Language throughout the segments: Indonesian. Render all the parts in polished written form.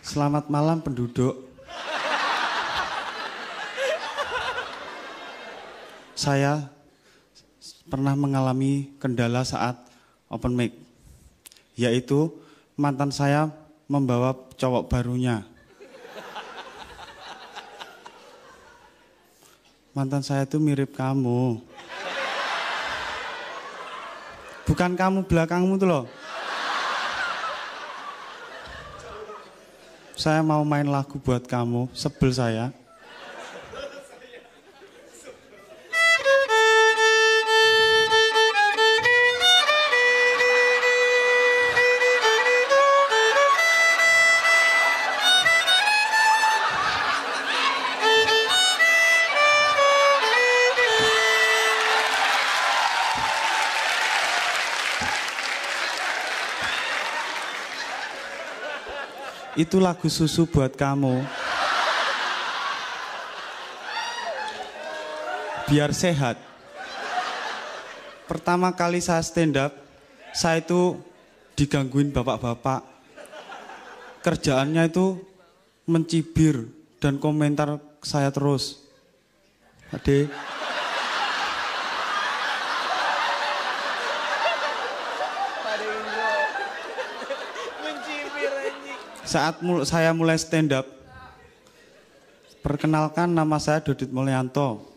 Selamat malam penduduk. Saya pernah mengalami kendala saat open mic, yaitu mantan saya membawa cowok barunya. Mantan saya itu mirip kamu. Bukan kamu belakangmu tuh loh. Saya mau main lagu buat kamu, sebel saya. Itu lagu susu buat kamu. Biar sehat. Pertama kali saya stand up, saya itu digangguin bapak-bapak. Kerjaannya itu mencibir dan komentar saya terus. Ade. Saat saya mulai stand up, perkenalkan nama saya Dodit Mulyanto.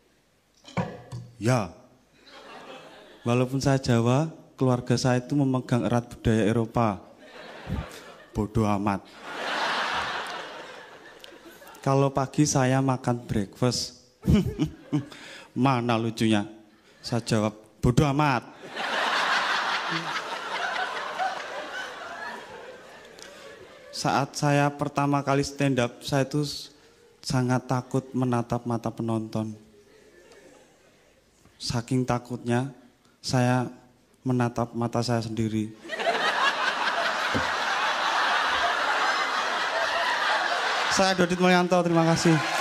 Ya, walaupun saya Jawa, keluarga saya itu memegang erat budaya Eropa. Bodoh amat. Kalau pagi saya makan breakfast, mana lucunya? Saya jawab, bodoh amat. Saat saya pertama kali stand up, saya itu sangat takut menatap mata penonton. Saking takutnya, saya menatap mata saya sendiri. Saya Dodit Mulyanto, terima kasih.